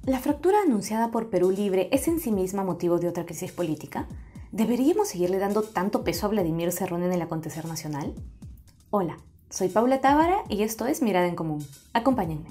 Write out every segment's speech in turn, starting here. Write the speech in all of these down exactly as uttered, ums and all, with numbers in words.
¿La fractura anunciada por Perú Libre es en sí misma motivo de otra crisis política? ¿Deberíamos seguirle dando tanto peso a Vladimir Cerrón en el acontecer nacional? Hola, soy Paula Tábara y esto es Mirada en Común. Acompáñenme.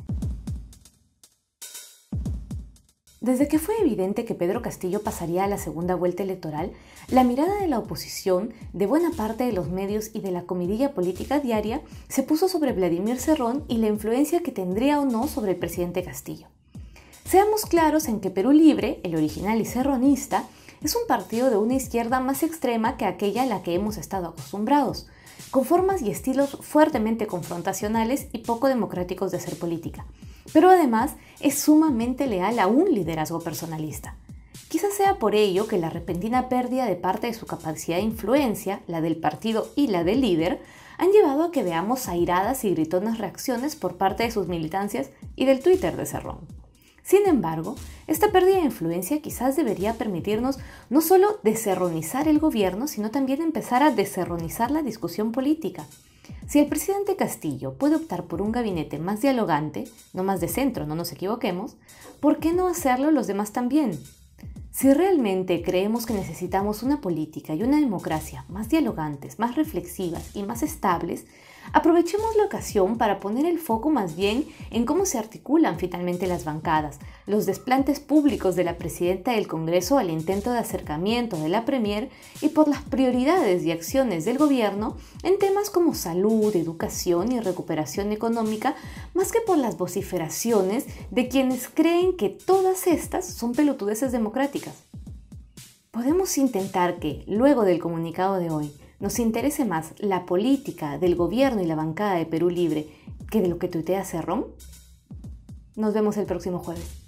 Desde que fue evidente que Pedro Castillo pasaría a la segunda vuelta electoral, la mirada de la oposición, de buena parte de los medios y de la comidilla política diaria se puso sobre Vladimir Cerrón y la influencia que tendría o no sobre el presidente Castillo. Seamos claros en que Perú Libre, el original y cerronista, es un partido de una izquierda más extrema que aquella a la que hemos estado acostumbrados, con formas y estilos fuertemente confrontacionales y poco democráticos de hacer política, pero además es sumamente leal a un liderazgo personalista. Quizás sea por ello que la repentina pérdida de parte de su capacidad de influencia, la del partido y la del líder, han llevado a que veamos airadas y gritonas reacciones por parte de sus militancias y del Twitter de Cerrón. Sin embargo, esta pérdida de influencia quizás debería permitirnos no solo deserronizar el gobierno, sino también empezar a deserronizar la discusión política. Si el presidente Castillo puede optar por un gabinete más dialogante, no más de centro, no nos equivoquemos, ¿por qué no hacerlo los demás también? Si realmente creemos que necesitamos una política y una democracia más dialogantes, más reflexivas y más estables, aprovechemos la ocasión para poner el foco más bien en cómo se articulan finalmente las bancadas, los desplantes públicos de la presidenta del Congreso al intento de acercamiento de la Premier y por las prioridades y acciones del gobierno en temas como salud, educación y recuperación económica, más que por las vociferaciones de quienes creen que todas estas son pelotudeces democráticas. Podemos intentar que, luego del comunicado de hoy, nos interese más la política del gobierno y la bancada de Perú Libre que de lo que tuitea Cerrón. Nos vemos el próximo jueves.